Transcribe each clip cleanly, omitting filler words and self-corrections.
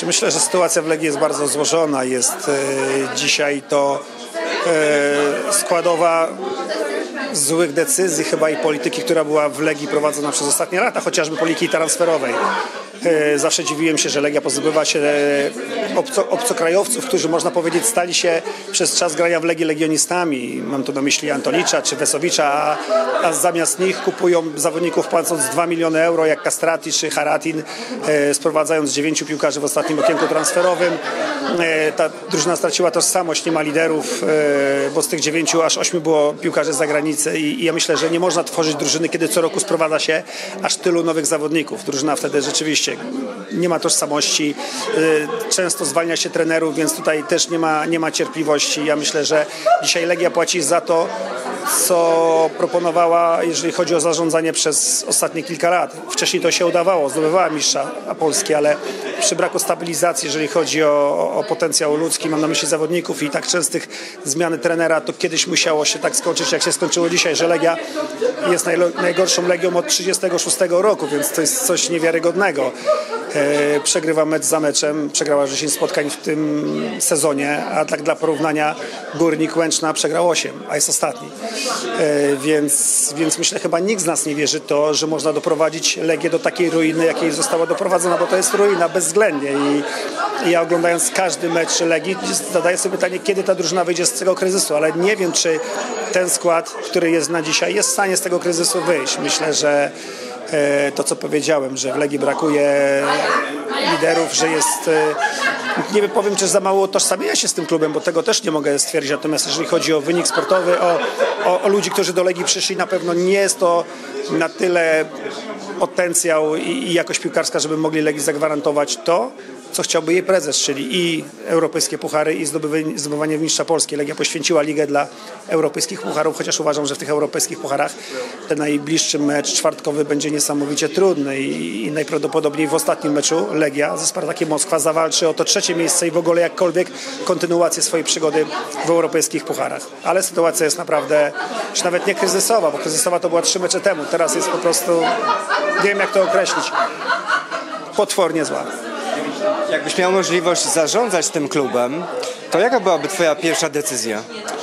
Myślę, że sytuacja w Legii jest bardzo złożona. Jest dzisiaj to składowa złych decyzji chyba i polityki, która była w Legii prowadzona przez ostatnie lata, chociażby polityki transferowej. Zawsze dziwiłem się, że Legia pozbywa się obcokrajowców, którzy można powiedzieć stali się przez czas grania w Legii legionistami. Mam tu na myśli Antolicza czy Wesowicza, a zamiast nich kupują zawodników płacąc 2 miliony euro jak Castrati czy Haratin, sprowadzając 9 piłkarzy w ostatnim okienku transferowym. Ta drużyna straciła tożsamość, nie ma liderów, bo z tych 9 aż 8 było piłkarzy z zagranicy i ja myślę, że nie można tworzyć drużyny, kiedy co roku sprowadza się aż tylu nowych zawodników. Drużyna wtedy rzeczywiście nie ma tożsamości, często zwalnia się trenerów, więc tutaj też nie ma cierpliwości. Ja myślę, że dzisiaj Legia płaci za to, co proponowała, jeżeli chodzi o zarządzanie przez ostatnie kilka lat. Wcześniej to się udawało, zdobywała mistrza Polski, ale przy braku stabilizacji, jeżeli chodzi o potencjał ludzki, mam na myśli zawodników i tak częstych zmiany trenera, to kiedyś musiało się tak skończyć, jak się skończyło dzisiaj, że Legia jest najgorszą Legią od 1936 roku, więc to jest coś niewiarygodnego. Przegrywa mecz za meczem, przegrała 10 spotkań w tym sezonie, a tak dla porównania Górnik Łęczna przegrał 8, a jest ostatni. Więc myślę, chyba nikt z nas nie wierzy to, że można doprowadzić Legię do takiej ruiny, jakiej została doprowadzona, bo to jest ruina bezwzględnie i ja oglądając każdy mecz Legii zadaję sobie pytanie, kiedy ta drużyna wyjdzie z tego kryzysu, ale nie wiem, czy ten skład, który jest na dzisiaj, jest w stanie z tego kryzysu wyjść. Myślę, że to, co powiedziałem, że w Legii brakuje liderów, że jest, nie wiem, powiem, czy za mało utożsamienia się z tym klubem, bo tego też nie mogę stwierdzić, natomiast jeżeli chodzi o wynik sportowy, o ludzi, którzy do Legii przyszli, na pewno nie jest to na tyle potencjał i jakość piłkarska, żeby mogli Legii zagwarantować to, co chciałby jej prezes, czyli i europejskie puchary, i zdobywanie mistrza Polski. Legia poświęciła ligę dla europejskich pucharów, chociaż uważam, że w tych europejskich pucharach ten najbliższy mecz czwartkowy będzie niesamowicie trudny i najprawdopodobniej w ostatnim meczu Legia ze Spartakiem Moskwa zawalczy o to 3. miejsce i w ogóle jakkolwiek kontynuację swojej przygody w europejskich pucharach. Ale sytuacja jest naprawdę już nawet nie kryzysowa, bo kryzysowa to była 3 mecze temu. Teraz jest po prostu, nie wiem jak to określić, potwornie zła. Jakbyś miał możliwość zarządzać tym klubem, to jaka byłaby twoja pierwsza decyzja?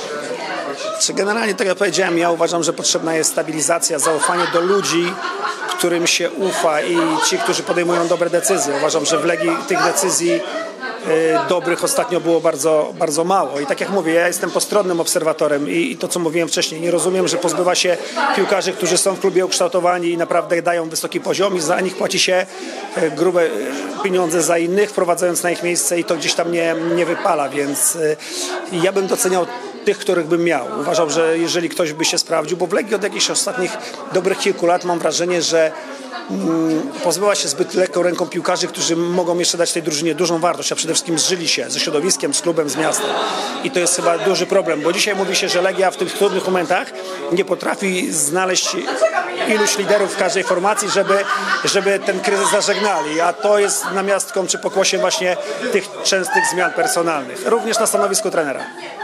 Generalnie, tak jak powiedziałem, ja uważam, że potrzebna jest stabilizacja, zaufanie do ludzi, którym się ufa i ci, którzy podejmują dobre decyzje. Uważam, że w Legii tych decyzji dobrych ostatnio było bardzo, bardzo mało. I tak jak mówię, ja jestem postronnym obserwatorem i to, co mówiłem wcześniej, nie rozumiem, że pozbywa się piłkarzy, którzy są w klubie ukształtowani i naprawdę dają wysoki poziom i za nich płaci się grube pieniądze za innych, wprowadzając na ich miejsce i to gdzieś tam nie wypala, więc ja bym doceniał tych, których bym miał. Uważam, że jeżeli ktoś by się sprawdził, bo w Legii od jakichś ostatnich dobrych kilku lat mam wrażenie, że pozbyła się zbyt lekką ręką piłkarzy, którzy mogą jeszcze dać tej drużynie dużą wartość, a przede wszystkim zżyli się ze środowiskiem, z klubem, z miastem. I to jest chyba duży problem, bo dzisiaj mówi się, że Legia w tych trudnych momentach nie potrafi znaleźć iluś liderów w każdej formacji, żeby ten kryzys zażegnali, a to jest namiastką czy pokłosiem właśnie tych częstych zmian personalnych, również na stanowisku trenera.